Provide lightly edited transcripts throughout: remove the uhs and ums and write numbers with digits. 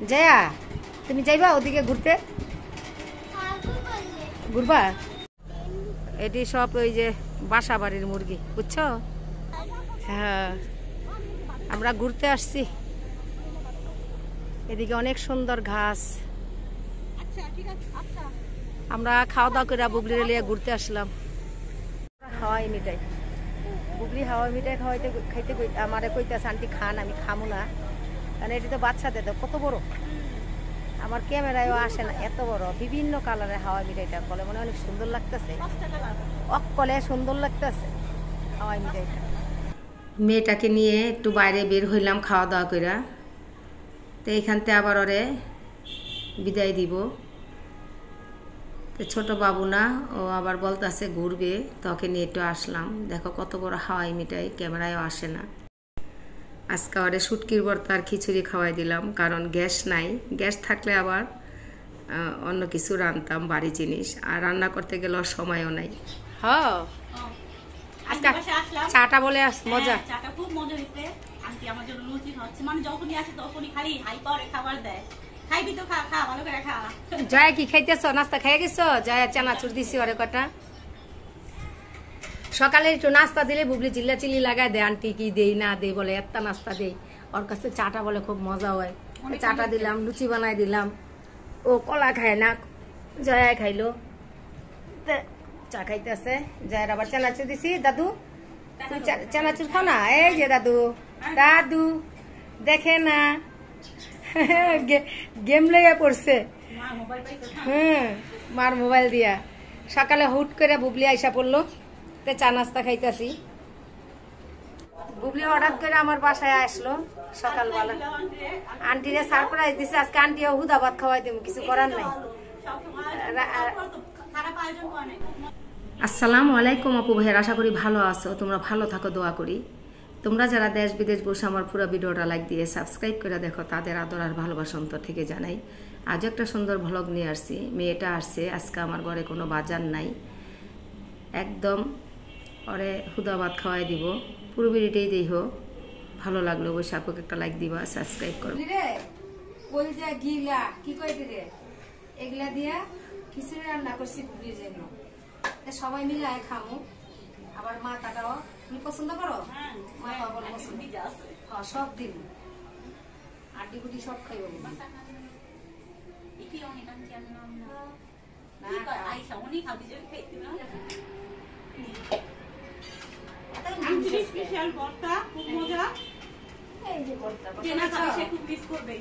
জয়া তুমি যাইবা ওদিকে ঘুরতে ঘুরবা এটি সব ওই যে বাসা বাড়ির মুরগি বুঝছো হ্যাঁ আমরা ঘুরতে আসছি এদিকে অনেক সুন্দর ঘাস আমরা খাওয়া দাওয়া করে বুবলির লিয়ে ঘুরতে আসলাম হাওয়াই মিঠাই বুবলি হাওয়াই মিঠাই খাইতে আমারে কইতাছে আন্টি খান আমি খামু না কারণ এটি তো বাচ্চাদের তো কত বড় আমার ক্যামেরায়ও আসে না এত বড় বিভিন্ন কালারের হাওয়াই মিঠাইটা কলে মনে অনেক সুন্দর লাগতেছে অকলে সুন্দর লাগতেছে হাওয়াই মিঠাইটা মেয়েটাকে নিয়ে একটু বাইরে বের হইলাম খাওয়া দাওয়া কইরা তো এইখানতে আবার ওরে বিদায় দিব তো ছোট বাবু না ও আবার বলতেছে ঘুরবে তোকে নিয়ে একটু আসলাম দেখো কত বড় হাওয়াই মিঠাই ক্যামেরায়ও আসে না আজকে ওরে শুটকির ভর্তা আর খিচুড়ি খাওয়াই দিলাম কারণ গ্যাস নাই গ্যাস থাকলে আবার অন্য কিছু রান্তাম বাড়ি জিনিস আর রান্না করতে গেলেও সময়ও নাই হ্যাঁ চাটা বলে মজা চাটা খুব মজা হইছে আন্টি আমার জন্য লুচি খাওয়াচ্ছে মানে যখনই আসে তখনই খালি হাই পাওয়ারে খাবার দেয় খাইবি তো খা খা ভালো করে খা জয়া কি খাইতেছ নাস্তা খাইয়ে গেছো জয়া চানাচুর দিছি ওরে কটা সকালে একটু নাস্তা দিলে বুবলি চিল্লা চিল্লি লাগাই দেয় আন্টি কি দেই না দেই বলে একটা নাস্তা দেই ওর কাছে চাটা বলে খুব মজা হয় চাটা দিলাম লুচি বানাই দিলাম ও কলা খায় না জয়া খাইলো চা খাইতেছে জয়ার আবার চানাচুর দিছি দাদু তুই চানাচুর খাও না এই যে দাদু দাদু দেখে না গেম লেগে পড়ছে মার মোবাইল দিয়া সকালে হুট করে বুবলি আইসা পড়লো তে চা নাস্তা খাইতেছি বুবলি হঠাৎ করে আমার বাসায় আসলো সকালবেলা আন্টিরে সারপ্রাইজ দিছে আজকে আন্টি হুদা ভাত খাওয়াই দেবো কিছু করার নাই আসসালামু আলাইকুম আপু ভাইয়ের আশা করি ভালো আছো তোমরা ভালো থাকো দোয়া করি তোমরা যারা দেশ বিদেশ বসে আমার পুরো ভিডিওটা লাইক দিয়ে সাবস্ক্রাইব করে দেখো তাদের আদর আর ভালোবাসা অন্তর থেকে জানাই আজ একটা সুন্দর ভ্লগ নিয়ে আসছি মেয়েটা আসছে আজকে আমার ঘরে কোনো বাজার নাই একদম ওরে হুদা ভাত খাওয়াই দিব পুরো ভিডিওটাই দেখো ভালো লাগলো অবশ্যই আপুকে একটা লাইক দিবা সাবস্ক্রাইব করো রে কলজা গিলা কি কই রে এগুলা দিয়া খিচুড়ি রান্না করছি বুবলির জন্য সবাই মিলে খামু আবার মাথাটাও তুমি পছন্দ করো মাথা বল পছন্দ হ্যাঁ সব দিন আড্ডি গুটি সব খাইব স্পেশাল ভর্তা খুব মজা এই যে ভর্তা কেনা খাবে সে খুব মিস করবে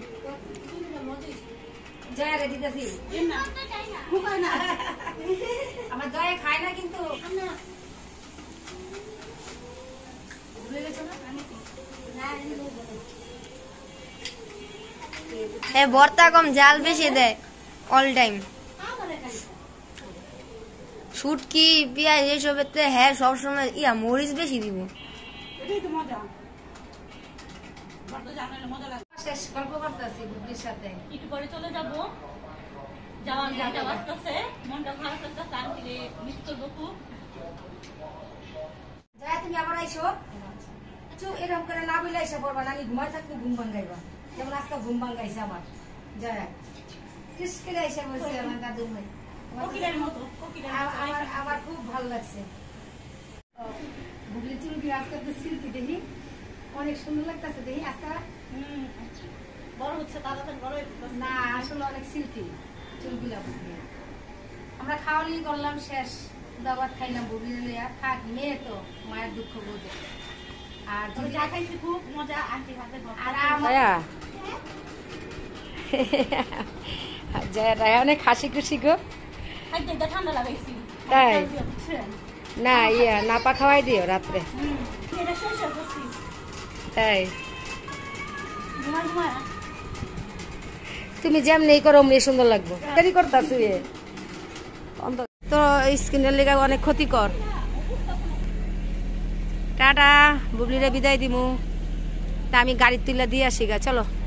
জয়া রে দিতেছি না মুখায় না আমার জয়া খায় না কিন্তু ভুলে গেছো না এ ভর্তা কম জাল বেশি দেয় অল টাইম শুটকি পেঁয়াজ এইসবেতে হ্যাঁ সবসময় মরিচ বেশি দিব এটাই তো মজা ভর্তা জানালে মজা লাগে শেষ গল্প করতেছি বুবলির সাথে একটু পরে চলে যাবো যাওয়ার গাড়িটা বাজতেছে মনটা খারাপ লাগতেছে আন্টিরে মিস করবো খুব জয়া তুমি আবার আইসো এরকম করে না বলে আইসা পড়বা না আমি ঘুমাই থাকতে ঘুম ভাঙ্গাইবা যেমন আজকে ঘুম ভাঙ্গাইছে আমার জয়া কিস করে আইসা বলছে আমার দাদু ভাই আমার খুব ভালো লাগছে বুবলি চুলকি আজকে তো সিল্কি দেখি অনেক সুন্দর লাগতেছে দেখি আজকে বড় হচ্ছে তাড়াতাড়ি বড় না আসলে অনেক সিল্কি চুলগুলা বুবলি আমরা খাওয়ালি করলাম শেষ দাবাত খাইলাম বুবলি লিয়া থাক মেয়ে তো মায়ের দুঃখ বোঝে আর যা খাইছি খুব মজা আন্টি হাতে জয়া অনেক হাসি খুশি গো ঠান্ডা লাগাইছি তাই না নাপা খাওয়াই দিও রাত্রে তাই তুমি যেমনি করো অমনি সুন্দর লাগবে দেরি করতাছ তো স্কিনের লেগে অনেক ক্ষতিকর টাটা বুবলিরে বিদায় দিমু তা আমি গাড়ির তুলে দিয়ে আসি গা চলো